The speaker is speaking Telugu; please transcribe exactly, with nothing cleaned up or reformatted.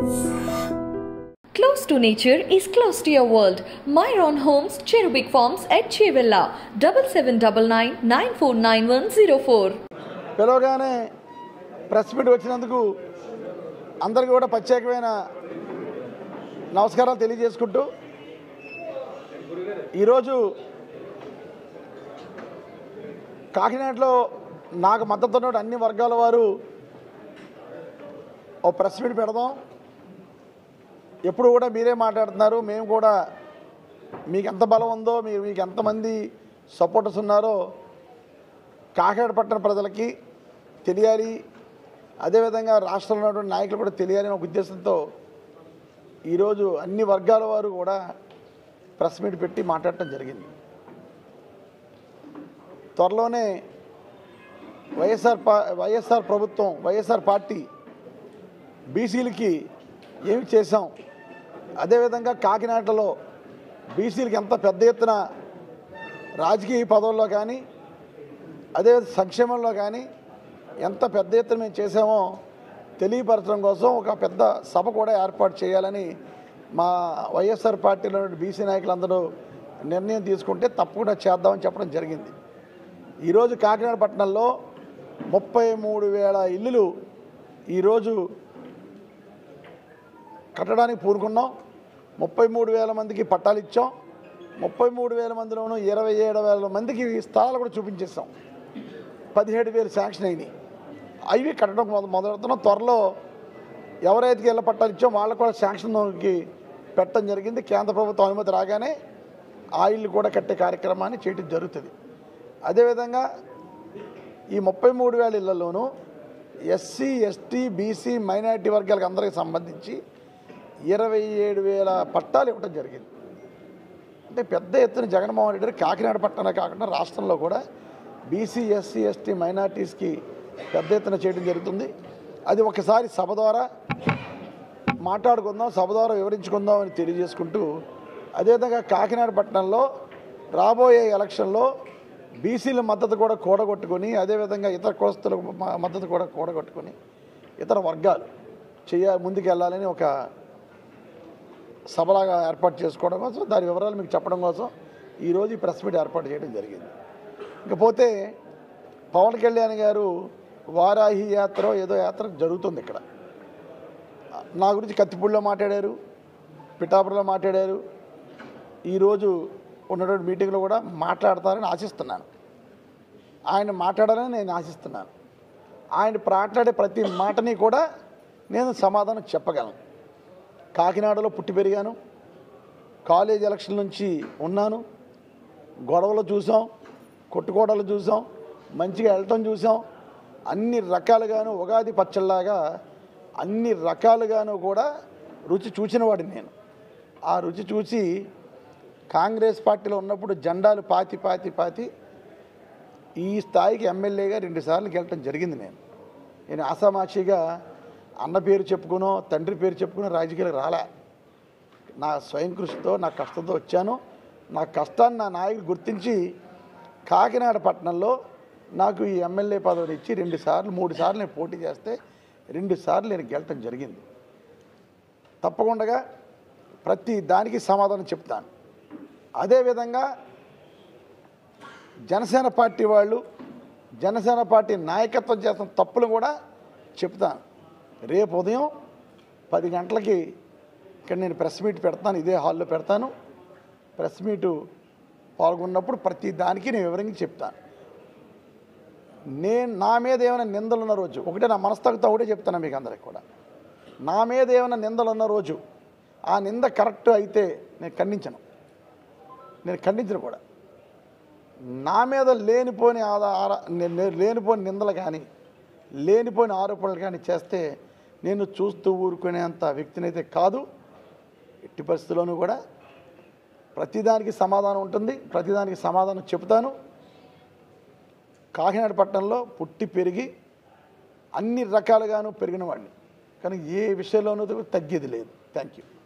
Close to nature is close to your world. Myron Homes, Cherubic Farms at Chevilla, seven seven nine nine, nine four nine one zero four. పిలవగానే ప్రెస్ మీట్ వచ్చినందుకు అందరికీ కూడా ప్రత్యేకమైన నమస్కారాలు తెలియజేసుకుంటూ ఈరోజు కాకినాడలో నాకు మద్దతు ఉన్న అన్ని వర్గాల వారు ఓ ప్రెస్ మీట్ పెడదాం, ఎప్పుడు కూడా మీరే మాట్లాడుతున్నారు, మేము కూడా మీకు ఎంత బలం ఉందో, మీరు మీకు ఎంతమంది సపోర్టర్స్ ఉన్నారో కాకినాడ పట్టణ ప్రజలకి తెలియాలి, అదేవిధంగా రాష్ట్రంలో ఉన్నటువంటి నాయకులు కూడా తెలియాలని ఒక ఉద్దేశంతో ఈరోజు అన్ని వర్గాల వారు కూడా ప్రెస్ మీట్ పెట్టి మాట్లాడటం జరిగింది. త్వరలోనే వైఎస్ఆర్ పా వైఎస్ఆర్ ప్రభుత్వం వైఎస్ఆర్ పార్టీ బీసీలకి ఏమి చేశాం, అదేవిధంగా కాకినాడలో బీసీలకి ఎంత పెద్ద ఎత్తున రాజకీయ పదవుల్లో కానీ అదే సంక్షేమంలో కానీ ఎంత పెద్ద ఎత్తున మేము చేసామో తెలియపరచడం కోసం ఒక పెద్ద సభ కూడా ఏర్పాటు చేయాలని మా వైఎస్ఆర్ పార్టీలో బీసీ నాయకులందరూ నిర్ణయం తీసుకుంటే తప్పకుండా చేద్దామని చెప్పడం జరిగింది. ఈరోజు కాకినాడ పట్టణంలో ముప్పై మూడు వేల ఇల్లులు ఈరోజు కట్టడానికి పూనుకున్నాం. ముప్పై మూడు వేల మందికి పట్టాలు ఇచ్చాం. ముప్పై మూడు వేల మందిలోనూ ఇరవై ఏడు వేల మందికి స్థలాలు కూడా చూపించేస్తాం. పదిహేడు వేలు శాంక్షన్ అయినాయి, అవి కట్టడం మొదలెడుతున్నాం. త్వరలో ఎవరైతే ఇళ్ళ పట్టాలు ఇచ్చాం వాళ్ళకు కూడా శాంక్షన్కి పెట్టడం జరిగింది. కేంద్ర ప్రభుత్వం అనుమతి రాగానే ఆ ఇల్లు కూడా కట్టే కార్యక్రమాన్ని చేయడం జరుగుతుంది. అదేవిధంగా ఈ ముప్పై మూడు వేల ఇళ్లలోనూ ఎస్సీ ఎస్టీ బీసీ మైనారిటీ వర్గాలకు అందరికి సంబంధించి ఇరవై ఏడు వేల పట్టాలు ఇవ్వడం జరిగింది. అంటే పెద్ద ఎత్తున జగన్మోహన్ రెడ్డి కాకినాడ పట్టణమే కాకుండా రాష్ట్రంలో కూడా బీసీ ఎస్సీ ఎస్టీ మైనారిటీస్కి పెద్ద ఎత్తున చేయడం జరుగుతుంది. అది ఒకసారి సభ ద్వారా మాట్లాడుకుందాం, సభ ద్వారా వివరించుకుందాం అని తెలియజేసుకుంటూ, అదేవిధంగా కాకినాడ పట్టణంలో రాబోయే ఎలక్షన్లో బీసీల మద్దతు కూడా కూడగొట్టుకొని, అదేవిధంగా ఇతర కులస్తుల మద్దతు కూడా కూడగొట్టుకొని ఇతర వర్గాలు చేయ ముందుకు వెళ్ళాలని ఒక సభలాగా ఏర్పాటు చేసుకోవడం కోసం, దాని వివరాలు మీకు చెప్పడం కోసం ఈరోజు ఈ ప్రెస్ మీట్ ఏర్పాటు చేయడం జరిగింది. ఇకపోతే పవన్ కళ్యాణ్ గారు వారాహి యాత్ర ఏదో యాత్ర జరుగుతుంది ఇక్కడ. నా గురించి కత్తిపూడిలో మాట్లాడారు, పిఠాపురంలో మాట్లాడారు, ఈరోజు ఉన్నటువంటి మీటింగ్లో కూడా మాట్లాడతారని ఆశిస్తున్నాను. ఆయన మాట్లాడాలని నేను ఆశిస్తున్నాను. ఆయన మాట్లాడే ప్రతి మాటని కూడా నేను సమాధానం చెప్పగలను. కాకినాడలో పుట్టి పెరిగాను, కాలేజ్ ఎలక్షన్ నుంచి ఉన్నాను, గొడవలు చూసాం, కొట్టుకోవడాలు చూసాం, మంచిగా వెళ్ళటం చూసాం, అన్ని రకాలుగాను ఉగాది పచ్చళ్ళలాగా అన్ని రకాలుగాను కూడా రుచి చూసిన వాడిని నేను. ఆ రుచి చూసి కాంగ్రెస్ పార్టీలో ఉన్నప్పుడు జెండాలు పాతి పాతి పాతి ఈ స్థాయికి ఎమ్మెల్యేగా రెండుసార్లు గెలటం జరిగింది. నేను నేను ఆసామాషిగా అన్న పేరు చెప్పుకునో తండ్రి పేరు చెప్పుకునో రాజకీయాలకు రాలే. నా స్వయం కృషితో నా కష్టంతో వచ్చాను. నా కష్టాన్ని నా నాయకులు గుర్తించి కాకినాడ పట్టణంలో నాకు ఈ ఎమ్మెల్యే పదవిని ఇచ్చి రెండు సార్లు మూడు సార్లు నేను పోటీ చేస్తే రెండు సార్లు నేను గెలటం జరిగింది. తప్పకుండా ప్రతి దానికి సమాధానం చెప్తాను. అదేవిధంగా జనసేన పార్టీ వాళ్ళు జనసేన పార్టీ నాయకత్వం చేస్తున్న తప్పులు కూడా చెప్తాను. రేపు ఉదయం పది గంటలకి ఇక్కడ నేను ప్రెస్ మీట్ పెడతాను, ఇదే హాల్లో పెడతాను. ప్రెస్ మీటు పాల్గొన్నప్పుడు ప్రతి దానికి నేను వివరంగా చెప్తాను. నేను నా మీద ఏమైనా నిందలు ఉన్న రోజు ఒకటే నా మనస్తత్వంతో ఒకటే చెప్తాను మీకు అందరికి కూడా, నా మీద ఏమైనా నిందలు ఉన్న రోజు ఆ నింద కరెక్ట్ అయితే నేను ఖండించను, నేను ఖండించను కూడా. నా మీద లేనిపోని ఆధార లేనిపోని నిందలు కానీ లేనిపోని ఆరోపణలు కానీ చేస్తే నేను చూస్తూ ఊరుకునేంత వ్యక్తినైతే కాదు. ఎట్టి పరిస్థితుల్లోనూ కూడా ప్రతిదానికి సమాధానం ఉంటుంది, ప్రతిదానికి సమాధానం చెప్తాను. కాకినాడ పట్టణంలో పుట్టి పెరిగి అన్ని రకాలుగాను పెరిగిన వాడిని, కానీ ఏ విషయంలోనూ తగ్గేది లేదు. Thank you.